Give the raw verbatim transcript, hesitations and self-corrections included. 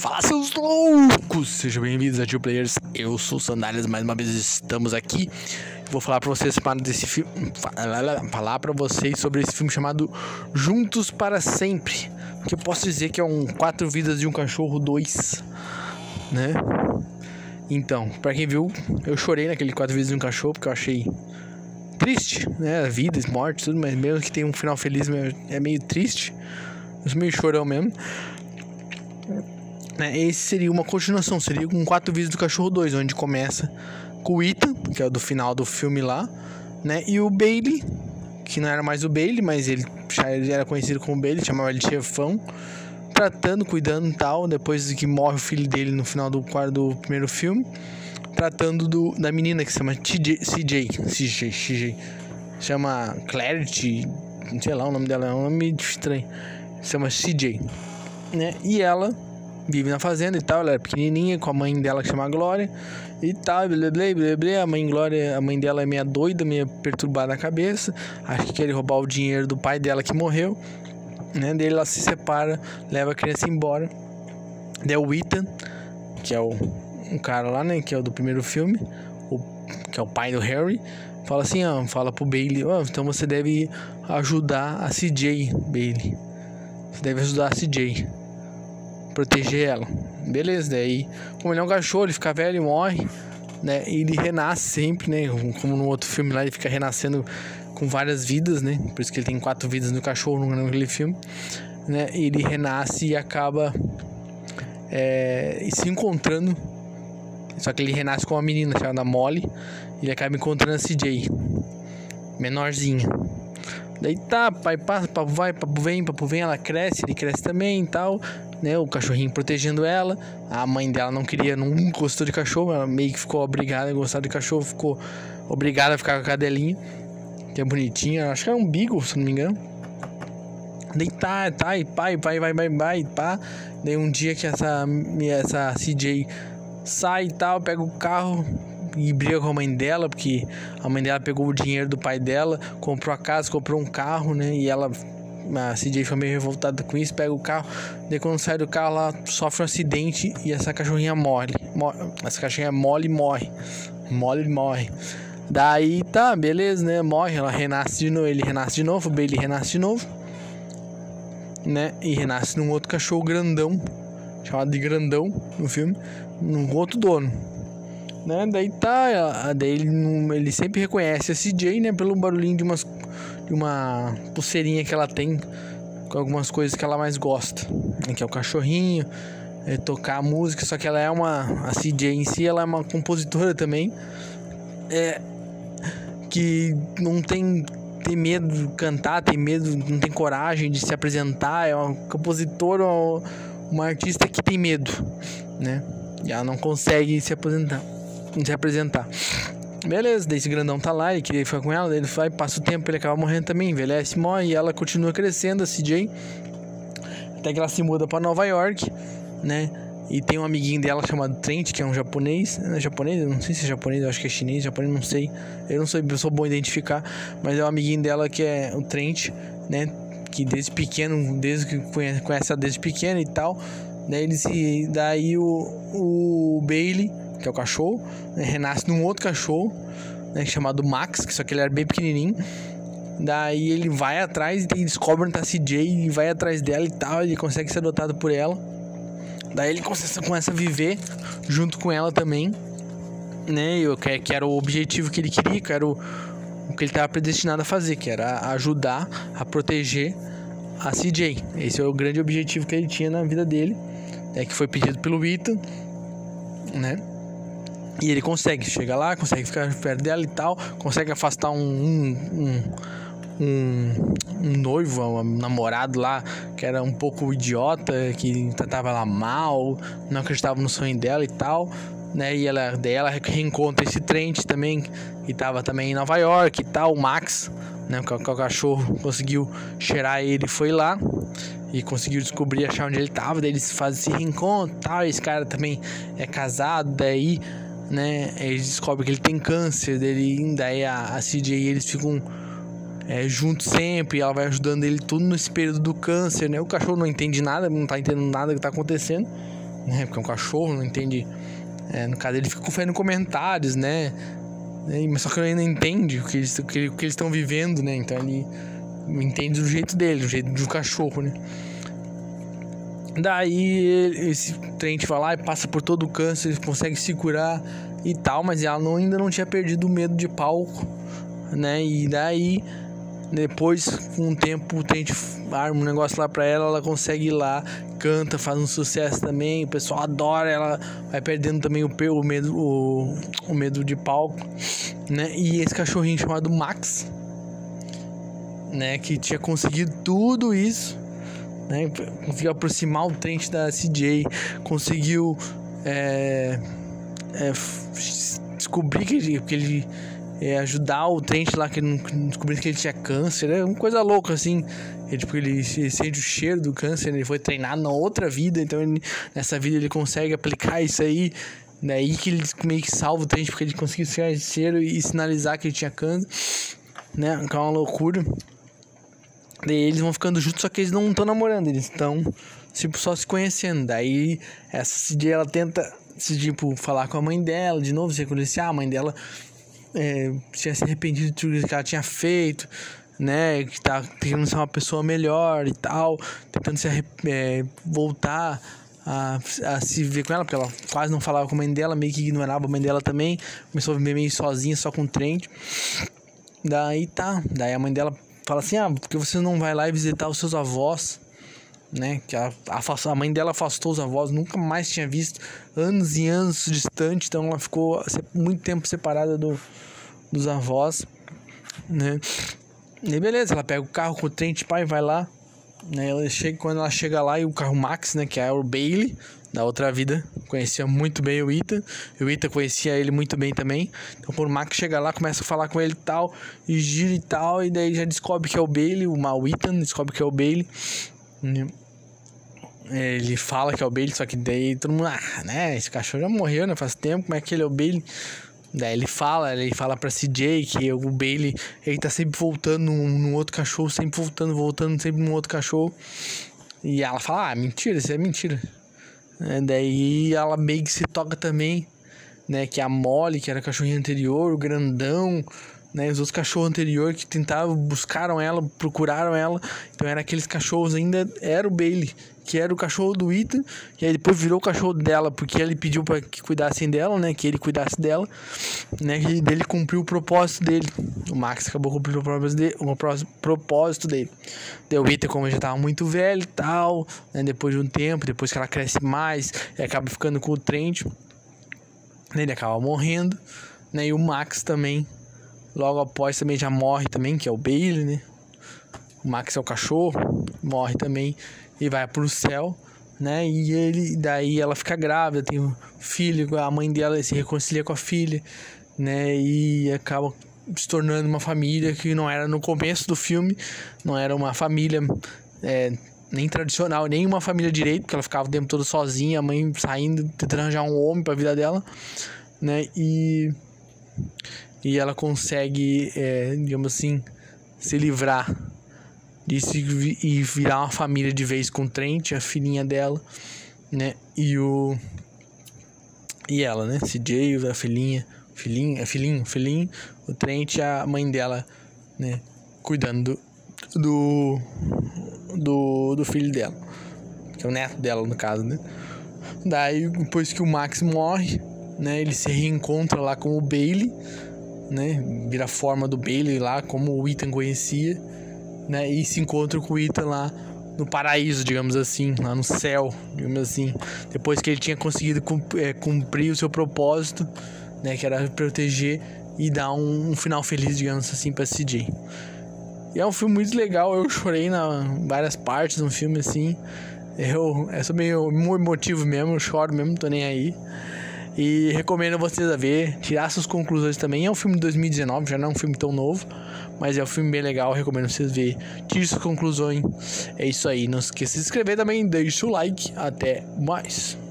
Fala, seus loucos! Sejam bem-vindos a Two Players. Eu sou o Sandálias, mais uma vez estamos aqui. Vou falar pra vocês desse filme, falar para vocês sobre esse filme chamado Juntos para Sempre, que eu posso dizer que é um Quatro Vidas de um Cachorro dois, né? Então, pra quem viu, eu chorei naquele Quatro Vidas de um Cachorro porque eu achei triste, né? Vidas, mortes, tudo, mas mesmo que tenha um final feliz, é meio triste. Eu sou meio chorão mesmo. Esse seria uma continuação, seria um Quatro Vidas do Cachorro dois, onde começa com o Ethan, que é o do final do filme lá, né? E o Bailey, que não era mais o Bailey, mas ele já era conhecido como Bailey, chamava ele de chefão, tratando, cuidando e tal, depois que morre o filho dele no final do, do primeiro filme, tratando do, da menina que se chama C J, C J, C J, C J, chama Clarity, não sei lá o nome dela, é um nome estranho, se chama C J, né? E ela vive na fazenda e tal, ela era pequenininha, com a mãe dela que chama Glória e tal, blá, blá, blá, blá. A mãe Glória, a mãe dela é meio doida, meio perturbada na cabeça, acho que quer roubar o dinheiro do pai dela que morreu, né? Daí ela se separa, leva a criança embora. Daí o Ethan, que é o um cara lá, né, que é o do primeiro filme, o, que é o pai do Harry, fala assim, ó, fala pro Bailey, ó, então você deve ajudar a C J, Bailey, você deve ajudar a C J, proteger ela. Beleza, daí como ele é um cachorro, ele fica velho e morre, né? E ele renasce sempre, né? Como no outro filme lá, ele fica renascendo com várias vidas, né? Por isso que ele tem quatro vidas no cachorro naquele filme, né? Ele renasce e acaba é, se encontrando. Só que ele renasce com uma menina chamada Molly. E ele acaba encontrando a C J, menorzinha. Daí tá, pai passa, papo vai, papo vem, papo vem, ela cresce, ele cresce também e tal, né? O cachorrinho protegendo ela. A mãe dela não queria, não gostou de cachorro, ela meio que ficou obrigada a gostar de cachorro, ficou obrigada a ficar com a cadelinha, que é bonitinha, acho que era um beagle, se não me engano. Daí tá, tá, e pai, pai, vai, vai, vai, pá. Daí um dia que essa, essa C J sai e tal, pega o carro e briga com a mãe dela, porque a mãe dela pegou o dinheiro do pai dela, comprou a casa, comprou um carro, né? E ela, a C J foi meio revoltada com isso, pega o carro, daí quando sai do carro, ela sofre um acidente e essa cachorrinha morre. morre essa cachorrinha Molly morre. Molly morre. Daí tá, beleza, né? Morre, ela renasce de novo, ele renasce de novo, o Bailey renasce de novo, né? E renasce num outro cachorro grandão, chamado de Grandão no filme, num outro dono, né? Daí tá, daí ele, ele sempre reconhece a C J, né? Pelo barulhinho de, umas, de uma pulseirinha que ela tem com algumas coisas que ela mais gosta, né? Que é o cachorrinho, é tocar a música. Só que ela é uma, a C J em si, ela é uma compositora também, é, que não tem, tem medo de cantar, tem medo, não tem coragem de se apresentar. É uma compositora, uma, uma artista que tem medo, né? E ela não consegue se apresentar, se apresentar. Beleza, daí esse grandão tá lá, ele queria ficar com ela, daí ele vai, passa o tempo, ele acaba morrendo também, envelhece, morre, e ela continua crescendo, a C J, até que ela se muda pra Nova York, né? E tem um amiguinho dela chamado Trent, que é um japonês, é japonês? Eu não sei se é japonês, eu acho que é chinês, japonês, não sei, eu não sou, eu sou bom identificar, mas é um amiguinho dela que é o Trent, né? Que desde pequeno, desde que conhece, conhece ela desde pequeno e tal. Daí, ele se, daí o, o Bailey, que é o cachorro, né, renasce num outro cachorro, né, chamado Max, que só que ele era bem pequenininho. Daí ele vai atrás e descobre onde tá a C J e vai atrás dela e tal. Ele consegue ser adotado por ela. Daí ele começa, começa a viver junto com ela também, né? Eu, que, que era o objetivo que ele queria, que era o, o que ele estava predestinado a fazer, que era ajudar a proteger a C J. Esse é o grande objetivo que ele tinha na vida dele, é, que foi pedido pelo Ethan, né? E ele consegue chegar lá, consegue ficar perto dela e tal, consegue afastar um, um, um, um, um noivo, um namorado lá, que era um pouco idiota, que tratava ela mal, não acreditava no sonho dela e tal, né? E ela, daí ela reencontra esse Trent também, que tava também em Nova York e tal, o Max, né? O, o cachorro conseguiu cheirar ele, foi lá e conseguiu descobrir, achar onde ele tava. Daí eles fazem esse reencontro e tal. Esse cara também é casado, daí, né, eles descobrem que ele tem câncer, dele, daí a, a C J e eles ficam é, juntos sempre, ela vai ajudando ele tudo nesse período do câncer, né? O cachorro não entende nada, não tá entendendo nada que tá acontecendo, né? Porque é um cachorro, não entende. É, no caso, ele fica conferindo comentários, né? Mas só que ele ainda entende o que eles o que eles estão vivendo, né? Então ele entende do jeito dele, do jeito do cachorro, né? Daí esse Trent vai lá e passa por todo o câncer, ele consegue se curar e tal, mas ela não, ainda não tinha perdido o medo de palco, né? E daí, depois, com o tempo, o Trent arma um negócio lá pra ela, ela consegue ir lá, canta, faz um sucesso também, o pessoal adora, ela vai perdendo também o, o, medo, o, o medo de palco, né? E esse cachorrinho chamado Max, né, que tinha conseguido tudo isso, né, conseguiu aproximar o Trent da C J, conseguiu é, é, descobrir que ele, que ele é, ajudar o Trent lá, que ele descobriu que ele tinha câncer, é uma coisa louca assim. Ele, tipo, ele, ele sente o cheiro do câncer, ele foi treinado na outra vida, então ele, nessa vida ele consegue aplicar isso aí. Daí que ele meio que salva o Trent, porque ele conseguiu chegar esse cheiro e sinalizar que ele tinha câncer, né, que é uma loucura. Daí eles vão ficando juntos, só que eles não estão namorando, eles estão tipo, só se conhecendo. Daí essa C J, ela tenta se, tipo, falar com a mãe dela de novo, se reconhecer. A mãe dela é, tinha se arrependido de tudo que ela tinha feito, né, que tá querendo ser uma pessoa melhor e tal, tentando se é, voltar a, a se ver com ela, porque ela quase não falava com a mãe dela, meio que ignorava a mãe dela também, começou a viver meio sozinha, só com o Trent. Daí tá, daí a mãe dela fala assim, ah, porque você não vai lá e visitar os seus avós, né, que a, a, a mãe dela afastou os avós, nunca mais tinha visto, anos e anos distante, então ela ficou muito tempo separada do, dos avós, né, e beleza, ela pega o carro com o Trent, pai, vai lá, né, ela chega, quando ela chega lá, e o carro Max, né, que é o Bailey, da outra vida, conhecia muito bem o Ethan, e o Ethan conhecia ele muito bem também. Então quando o Max chega lá, começa a falar com ele e tal, e gira e tal, e daí já descobre que é o Bailey, o mal Ethan descobre que é o Bailey. Ele fala que é o Bailey, só que daí todo mundo, ah, né, esse cachorro já morreu, né, faz tempo, como é que ele é o Bailey? Daí ele fala, ele fala pra C J que o Bailey, ele tá sempre voltando num, num outro cachorro, sempre voltando, voltando, sempre num outro cachorro. E ela fala, ah, mentira, isso é mentira. É, daí ela meio que se toca também, né, que a Molly, que era a cachorrinha anterior, o grandão, né, os outros cachorros anteriores que tentavam, buscaram ela, procuraram ela, então era aqueles cachorros, ainda era o Bailey, que era o cachorro do Ethan, e aí depois virou o cachorro dela, porque ele pediu para que cuidassem dela, né, que ele cuidasse dela, né, e dele cumpriu o propósito dele. O Max acabou cumprindo o propósito dele, o propósito dele. Daí o Ethan, como já tava muito velho e tal, né, depois de um tempo, depois que ela cresce mais, ele acaba ficando com o Trent, né, ele acaba morrendo, né, e o Max também, logo após também já morre também, que é o Bailey, né, o Max é o cachorro, morre também e vai pro céu, né, e ele, daí ela fica grávida, tem um filho, a mãe dela se reconcilia com a filha, né, e acaba se tornando uma família que não era no começo do filme, não era uma família é, nem tradicional, nem uma família direito, porque ela ficava o tempo todo sozinha, a mãe saindo, tentando arranjar um homem pra vida dela, né, e, e ela consegue, é, digamos assim, se livrar disso e virar uma família de vez com o Trent, a filhinha dela, né, e o e ela, né, C J, a filhinha, filhinha, filhinho, filhinho, o Trent e a mãe dela, né, cuidando do do, do filho dela, que é o neto dela no caso, né. Daí depois que o Max morre, né, ele se reencontra lá com o Bailey, né, vira a forma do Bailey lá, como o Ethan conhecia, né, e se encontra com o Ethan lá no paraíso, digamos assim, lá no céu, digamos assim, depois que ele tinha conseguido cumprir o seu propósito, né, que era proteger e dar um, um final feliz, digamos assim, pra C J. E é um filme muito legal, eu chorei na várias partes do filme, assim, eu, é só meio emotivo mesmo, eu choro mesmo, não tô nem aí. E recomendo vocês a ver, tirar suas conclusões também. É um filme de dois mil e dezenove, já não é um filme tão novo, mas é um filme bem legal, recomendo vocês verem. Tire suas conclusões. É isso aí, não esqueça de se inscrever também, deixe o like. Até mais.